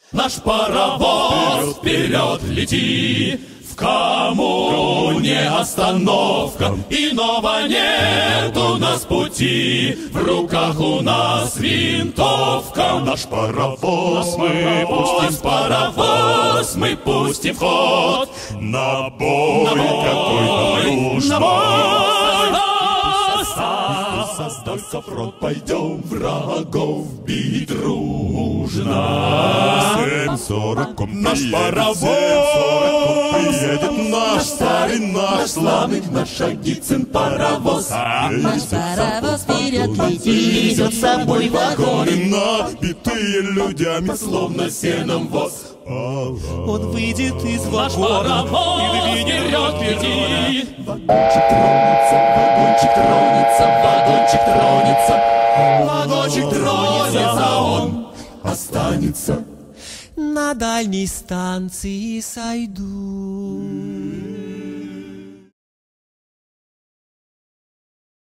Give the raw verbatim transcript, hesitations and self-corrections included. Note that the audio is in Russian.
Наш паровоз вперед лети, в коммуне остановка, иного нет у нас пути, в руках у нас винтовка. Наш паровоз мы пустим, паровоз мы пустим в ход, на бой какой нужно. Создался фронт, пойдем врагов бить дружно. Семь сорок наш паровоз приедет, наш старый, наш славный, наш Агицын паровоз. Наш паровоз вперед летит, везет с собой вагоны, набитые людьми, словно сеном воз. Он выйдет из вагона и вперед летит. Вагончик тронется, вагончик тронется, вагончик тронется, вагончик тронется, он останется. На дальней станции сойду.